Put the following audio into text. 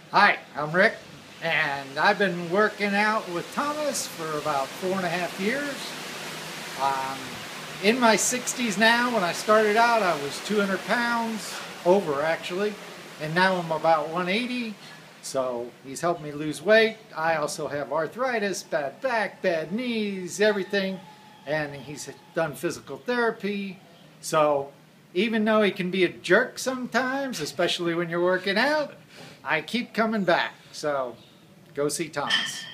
Hi, I'm Rick, and I've been working out with Thomas for about 4.5 years. I'm in my 60s now. When I started out, I was 200 pounds, over actually, and now I'm about 180. So he's helped me lose weight. I also have arthritis, bad back, bad knees, everything, and he's done physical therapy. So even though he can be a jerk sometimes, especially when you're working out, I keep coming back. So go see Thomas.